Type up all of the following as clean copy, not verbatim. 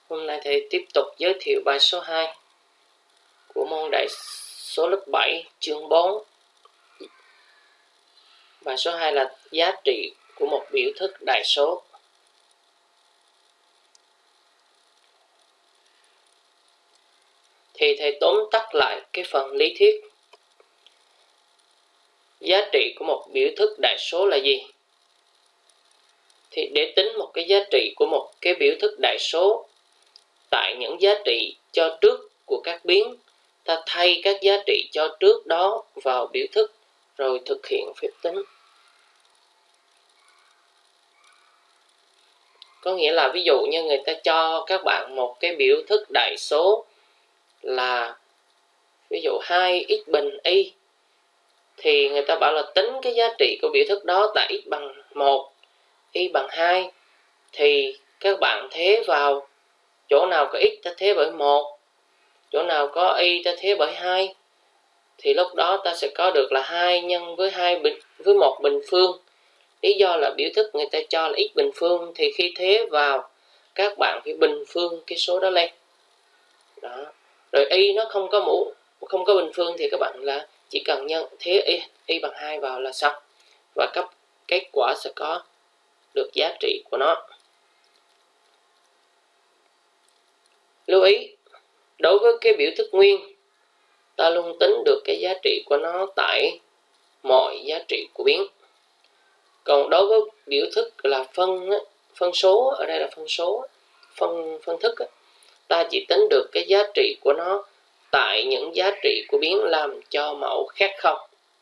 Hôm nay thầy tiếp tục giới thiệu bài số 2 của môn đại số lớp 7 chương 4. Bài số 2 là giá trị của một biểu thức đại số. Thì thầy tóm tắt lại cái phần lý thuyết. Giá trị của một biểu thức đại số là gì? Thì để tính một cái giá trị của một cái biểu thức đại số tại những giá trị cho trước của các biến, ta thay các giá trị cho trước đó vào biểu thức rồi thực hiện phép tính. Có nghĩa là ví dụ như người ta cho các bạn một cái biểu thức đại số là ví dụ 2x bình y, thì người ta bảo là tính cái giá trị của biểu thức đó tại x bằng 1, y bằng 2, thì các bạn thế vào chỗ nào có x ta thế bởi 1, chỗ nào có y ta thế bởi 2, thì lúc đó ta sẽ có được là 2 nhân với 1 bình phương. Lý do là biểu thức người ta cho là x bình phương, thì khi thế vào các bạn phải bình phương cái số đó lên. Đó. Rồi y nó không có bình phương thì các bạn là chỉ cần nhân thế y bằng 2 vào là xong, và kết quả sẽ có được giá trị của nó. Lưu ý, đối với cái biểu thức nguyên, ta luôn tính được cái giá trị của nó tại mọi giá trị của biến. Còn đối với biểu thức là phân số, ở đây là phân thức, ta chỉ tính được cái giá trị của nó tại những giá trị của biến làm cho mẫu khác không.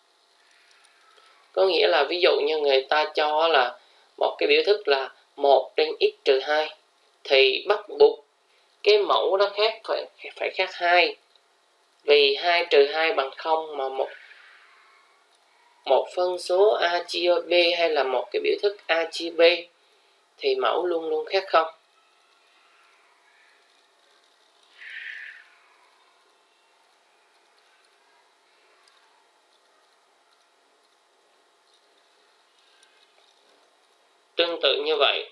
Có nghĩa là ví dụ như người ta cho là một cái biểu thức là 1 trên x trừ 2, thì bắt buộc cái mẫu nó khác phải khác 2, vì 2 trừ 2 bằng 0, mà một phân số a chia b hay là một cái biểu thức a chia b thì mẫu luôn luôn khác 0. Tương tự như vậy,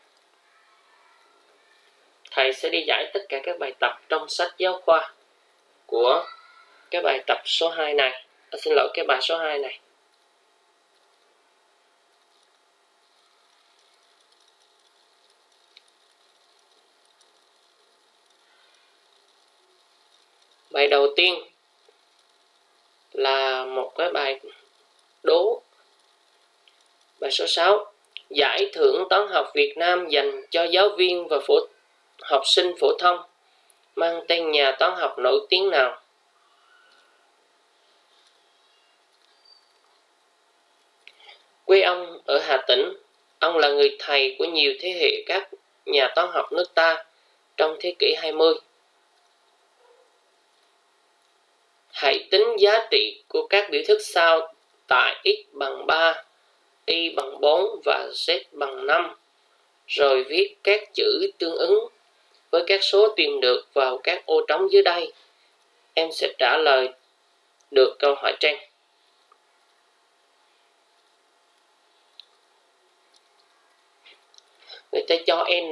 thầy sẽ đi giải tất cả các bài tập trong sách giáo khoa của cái bài tập số 2 này. Cái bài số 2 này. Bài đầu tiên là một cái bài đố. Bài số 6. Giải thưởng toán học Việt Nam dành cho giáo viên và học sinh phổ thông mang tên nhà toán học nổi tiếng nào? Quê ông ở Hà Tĩnh, ông là người thầy của nhiều thế hệ các nhà toán học nước ta trong thế kỷ 20. Hãy tính giá trị của các biểu thức sau tại x bằng 3, y bằng 4 và z bằng 5, rồi viết các chữ tương ứng với các số tìm được vào các ô trống dưới đây. Em sẽ trả lời được câu hỏi trên. Người ta cho n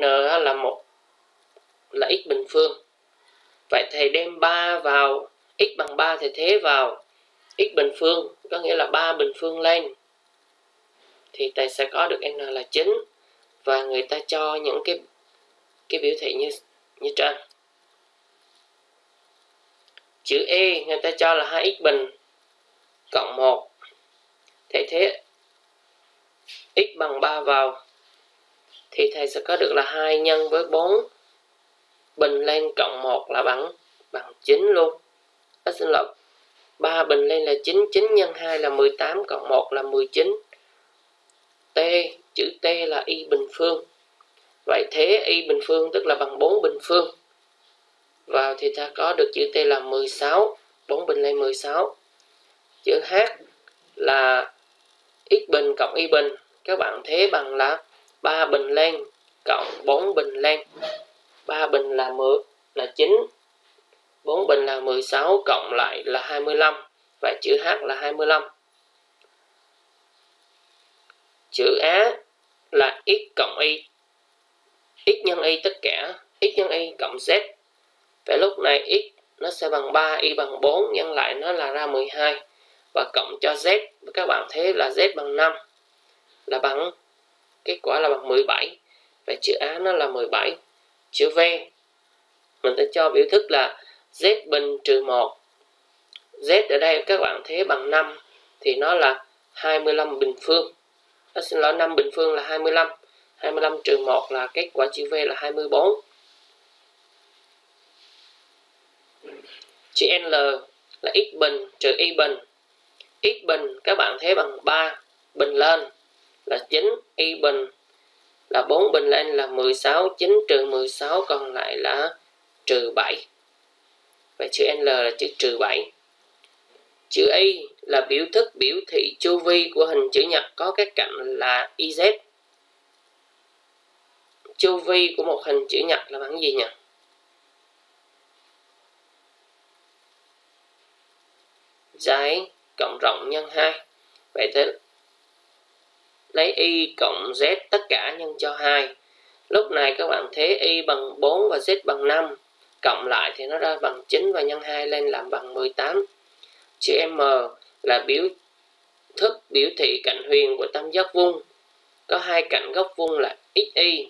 là x bình phương. Vậy thầy đem 3 vào, x bằng 3 thì thế vào x bình phương, có nghĩa là 3 bình phương lên, thì thầy sẽ có được n là 9. Và người ta cho những cái biểu thị như trên. Chữ E người ta cho là 2x bình cộng 1. Thế x bằng 3 vào thì thầy sẽ có được là 2 nhân với 4 bình lên cộng 1 là bằng 9 luôn. 3 bình lên là 9, 9 nhân 2 là 18 cộng 1 là 19. Chữ T là y bình phương. Vậy thế y bình phương tức là bằng 4 bình phương. Vào thì ta có được chữ T là 16, 4 bình lên 16. Chữ H là x bình cộng y bình. Các bạn thế bằng là 3 bình lên cộng 4 bình lên. 3 bình là 9, 4 bình là 16, cộng lại là 25. Vậy chữ H là 25. Chữ Á là x cộng y. X nhân y tất cả x nhân y cộng z. Vậy lúc này x nó sẽ bằng 3, y bằng 4, nhân lại nó là ra 12. Và cộng cho z, các bạn thấy là z bằng 5, là bằng, kết quả là bằng 17. Vậy chữ A nó là 17. Chữ V, mình sẽ cho biểu thức là z bình trừ 1. Z ở đây các bạn thấy bằng 5, thì nó là 25 bình phương. Xin lỗi, 5 bình phương là 25. 25 trừ 1 là kết quả chữ V là 24. Chữ L là x bình trừ y bình. X bình các bạn thấy bằng 3, bình lên là 9, y bình là 4, bình lên là 16, 9 trừ 16 còn lại là trừ 7. Vậy chữ L là chữ trừ 7. Chữ Y là biểu thức biểu thị chu vi của hình chữ nhật có các cạnh là YZ. Chu vi của một hình chữ nhật là bằng gì nhỉ? Dài cộng rộng nhân 2. Vậy thế lấy Y cộng Z tất cả nhân cho 2. Lúc này các bạn thấy Y bằng 4 và Z bằng 5. Cộng lại thì nó ra bằng 9 và nhân 2 lên làm bằng 18. Chữ M là biểu thức biểu thị cạnh huyền của tam giác vuông. Có hai cạnh góc vuông là XY.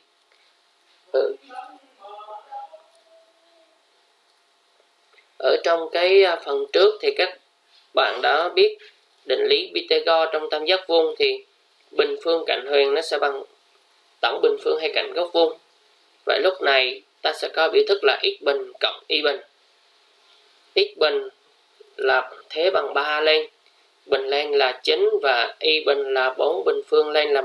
Ở trong cái phần trước thì các bạn đã biết định lý Pythagore trong tam giác vuông, thì bình phương cạnh huyền nó sẽ bằng tổng bình phương hai cạnh góc vuông. Vậy lúc này ta sẽ có biểu thức là x bình cộng y bình. X bình là thế bằng 3 lên, bình lên là 9 và y bình là 4, bình phương lên là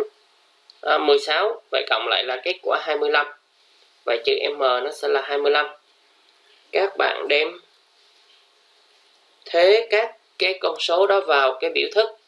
16. Vậy cộng lại là kết quả 25. Vậy chữ M nó sẽ là 25. Các bạn đem thế các cái con số đó vào cái biểu thức.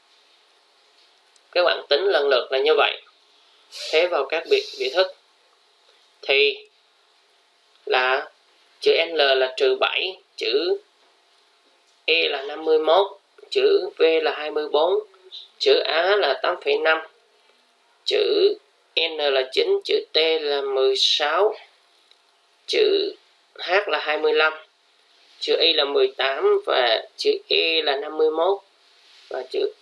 Các bạn tính lần lượt là như vậy. Thế vào các biểu thức thì là chữ L là trừ 7, chữ E là 51, chữ V là 24, chữ A là 8,5, chữ N là 9, chữ T là 16, chữ H là 25, chữ Y là 18 và chữ E là 51 và chữ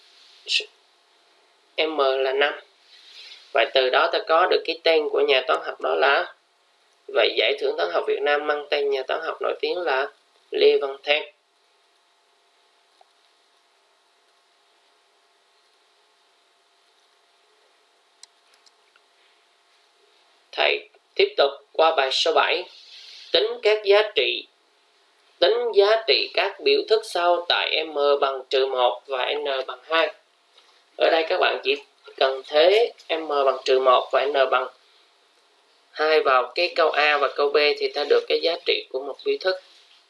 M là 5. Vậy từ đó ta có được cái tên của nhà toán học đó là, vậy giải thưởng toán học Việt Nam mang tên nhà toán học nổi tiếng là Lê Văn Thêm. Thầy tiếp tục qua bài số 7. Tính giá trị các biểu thức sau tại M bằng trừ 1 và N bằng 2. Ở đây các bạn chỉ cần thế M bằng trừ 1 và N bằng 2 vào cái câu A và câu B thì ta được cái giá trị của một biểu thức.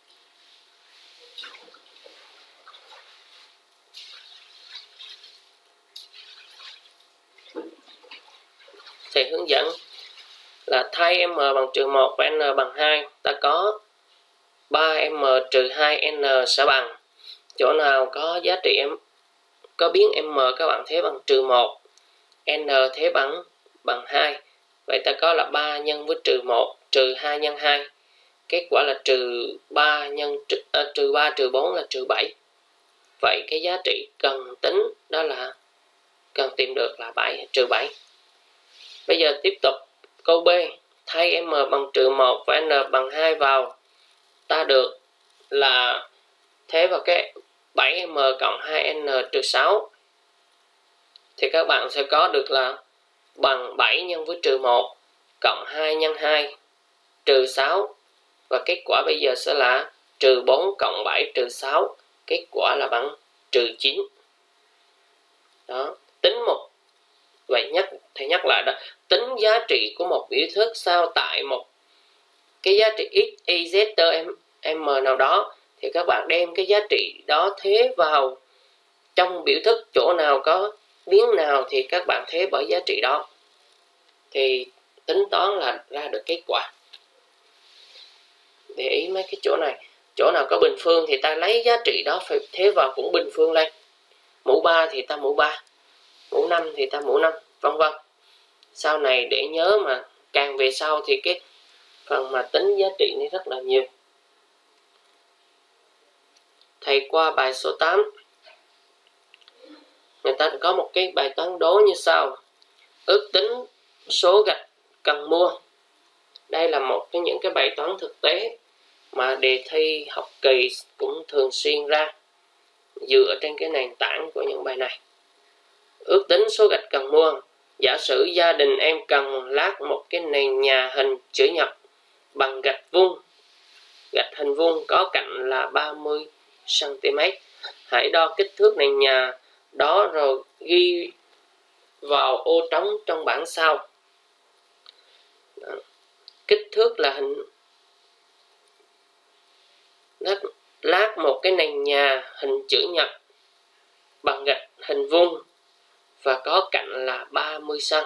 Thầy hướng dẫn là thay M bằng trừ 1 và N bằng 2, ta có 3M trừ 2N sẽ bằng, chỗ nào có giá trị có biến M các bạn thế bằng trừ 1, N thế bằng 2. Vậy ta có là 3 nhân với trừ 1, trừ 2 nhân 2. Kết quả là trừ 3 trừ 4 là trừ 7. Vậy cái giá trị cần tính đó là cần tìm được là trừ 7. Bây giờ tiếp tục câu B. Thay M bằng trừ 1 và N bằng 2 vào, ta được là thế vào cái 7M cộng 2N trừ 6. Thì các bạn sẽ có được là bằng 7 nhân với trừ 1 cộng 2 nhân 2 trừ 6. Và kết quả bây giờ sẽ là trừ 4 cộng 7 trừ 6. Kết quả là bằng trừ 9. Đó. Tính một. Vậy thầy nhắc lại đó. Tính giá trị của một biểu thức sao tại một cái giá trị x, y, z, tơ, m nào đó. Thì các bạn đem cái giá trị đó thế vào trong biểu thức, chỗ nào có biến nào thì các bạn thế bởi giá trị đó. Thì tính toán là ra được kết quả. Để ý mấy cái chỗ này. Chỗ nào có bình phương thì ta lấy giá trị đó phải thế vào cũng bình phương lên. Mũ 3 thì ta mũ 3. Mũ 5 thì ta mũ 5, vân vân. Sau này để nhớ mà càng về sau thì cái phần mà tính giá trị này rất là nhiều. Thầy qua bài số 8. Người ta có một cái bài toán đố như sau: ước tính số gạch cần mua. Đây là một trong những cái bài toán thực tế mà đề thi học kỳ cũng thường xuyên ra dựa trên cái nền tảng của những bài này. Ước tính số gạch cần mua. Giả sử gia đình em cần lát một cái nền nhà hình chữ nhật bằng gạch vuông. Gạch hình vuông có cạnh là 30 cm. Hãy đo kích thước nền nhà đó rồi ghi vào ô trống trong bảng sau. Đó. Kích thước là lát một cái nền nhà hình chữ nhật bằng gạch hình vuông và có cạnh là 30 cm.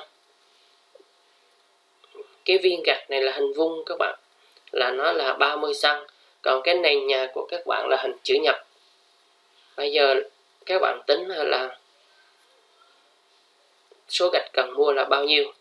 Cái viên gạch này là hình vuông các bạn, là nó là 30 cm. Còn cái nền nhà của các bạn là hình chữ nhật. Bây giờ các bạn tính là số gạch cần mua là bao nhiêu.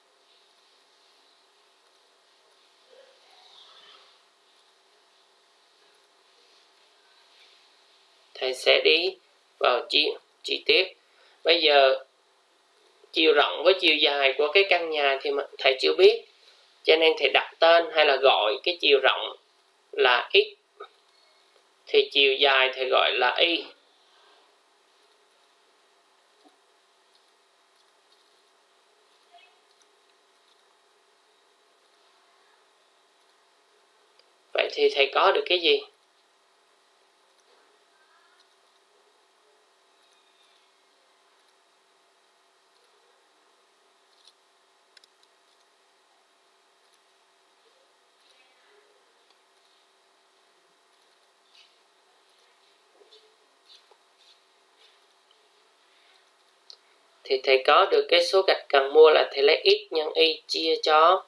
Thầy sẽ đi vào chi tiết. Bây giờ chiều rộng với chiều dài của cái căn nhà thì thầy chưa biết, cho nên thầy đặt tên hay là gọi cái chiều rộng là x, thì chiều dài thầy gọi là y. Vậy thì thầy có được cái gì? Thì thầy có được cái số gạch cần mua là thầy lấy x nhân y chia cho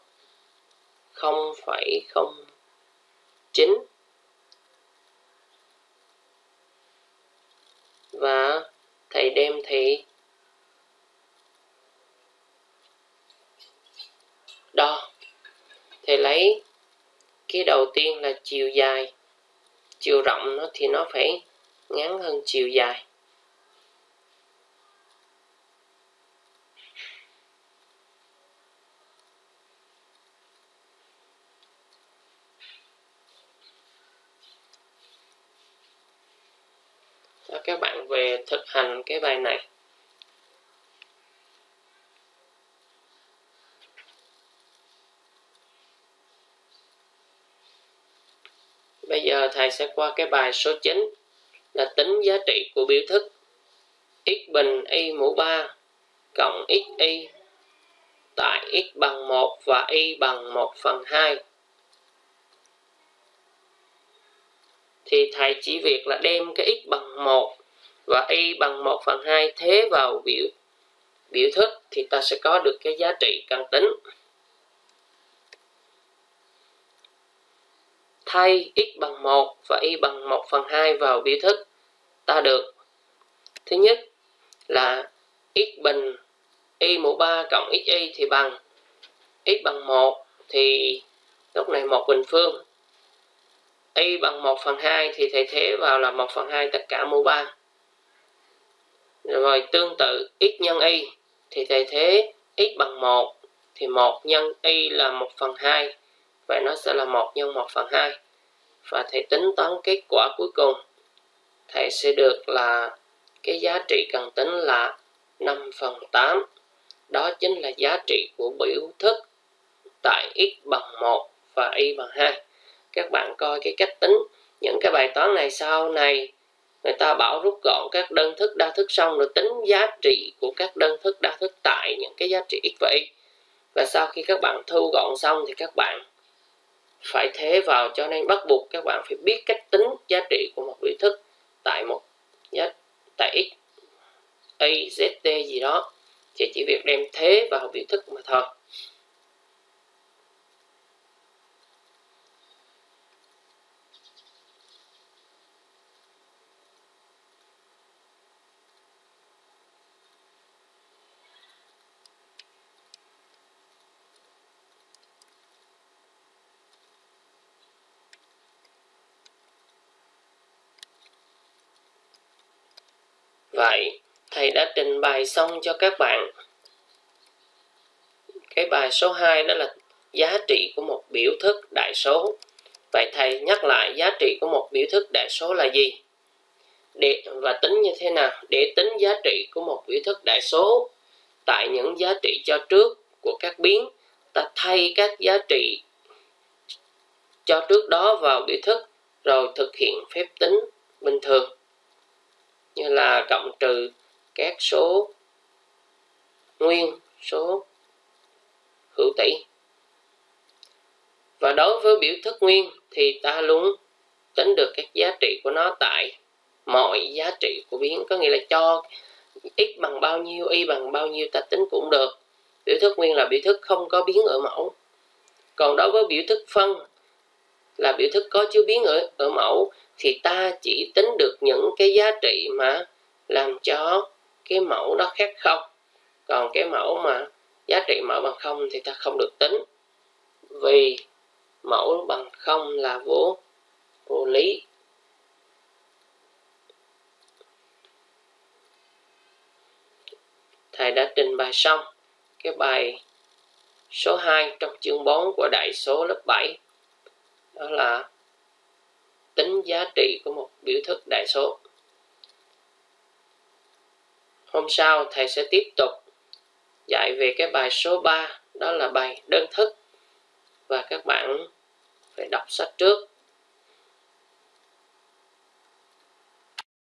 0,09 và thầy đem thầy đo. Thầy lấy cái đầu tiên là chiều dài. Chiều rộng thì nó phải ngắn hơn chiều dài. Cho các bạn về thực hành cái bài này. Bây giờ thầy sẽ qua cái bài số 9 là tính giá trị của biểu thức x bình y mũ 3 cộng xy tại x bằng 1 và y bằng 1/2. Thì thầy chỉ việc là đem cái x bằng 1 và y bằng 1/2 thế vào biểu thức thì ta sẽ có được cái giá trị cần tính. Thay x bằng 1 và y bằng 1/2 vào biểu thức, ta được thứ nhất là x bình y mũ 3 cộng xy thì bằng x bằng 1 thì lúc này 1 bình phương, y bằng 1/2 thì thầy thế vào là 1/2 tất cả mũ 3. Rồi tương tự x nhân y thì thầy thế x bằng 1 thì 1 nhân y là 1/2, vậy nó sẽ là 1 nhân 1/2. Và thầy tính toán kết quả cuối cùng, thầy sẽ được là cái giá trị cần tính là 5/8. Đó chính là giá trị của biểu thức tại x bằng 1 và y bằng 2. Các bạn coi cái cách tính những cái bài toán này sau này người ta bảo rút gọn các đơn thức đa thức xong rồi tính giá trị của các đơn thức đa thức tại những cái giá trị x và y. Và sau khi các bạn thu gọn xong thì các bạn phải thế vào, cho nên bắt buộc các bạn phải biết cách tính giá trị của một biểu thức tại tại x, y, z, t gì đó, thì chỉ việc đem thế vào biểu thức mà thôi. Vậy thầy đã trình bày xong cho các bạn cái bài số 2, đó là giá trị của một biểu thức đại số. Vậy thầy nhắc lại giá trị của một biểu thức đại số là gì? Và tính như thế nào? Để tính giá trị của một biểu thức đại số, tại những giá trị cho trước của các biến, ta thay các giá trị cho trước đó vào biểu thức, rồi thực hiện phép tính bình thường, như là cộng trừ các số nguyên, số hữu tỷ. Và đối với biểu thức nguyên thì ta luôn tính được các giá trị của nó tại mọi giá trị của biến, có nghĩa là cho x bằng bao nhiêu, y bằng bao nhiêu ta tính cũng được. Biểu thức nguyên là biểu thức không có biến ở mẫu. Còn đối với biểu thức phân là biểu thức có chứa biến ở mẫu, thì ta chỉ tính được những cái giá trị mà làm cho cái mẫu đó khác không. Còn cái mẫu mà giá trị mẫu bằng không thì ta không được tính, vì mẫu bằng không là vô lý. Thầy đã trình bày xong cái bài số 2 trong chương 4 của đại số lớp 7, đó là tính giá trị của một biểu thức đại số. Hôm sau thầy sẽ tiếp tục dạy về cái bài số 3, đó là bài đơn thức, và các bạn phải đọc sách trước